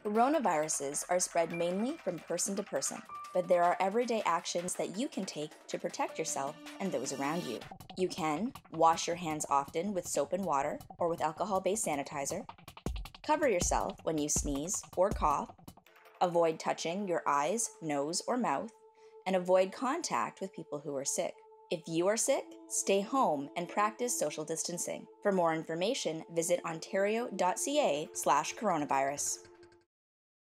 Coronaviruses are spread mainly from person to person, but there are everyday actions that you can take to protect yourself and those around you. You can wash your hands often with soap and water or with alcohol-based sanitizer. Cover yourself when you sneeze or cough. Avoid touching your eyes, nose, or mouth, and avoid contact with people who are sick. If you are sick, stay home and practice social distancing. For more information, visit ontario.ca/coronavirus.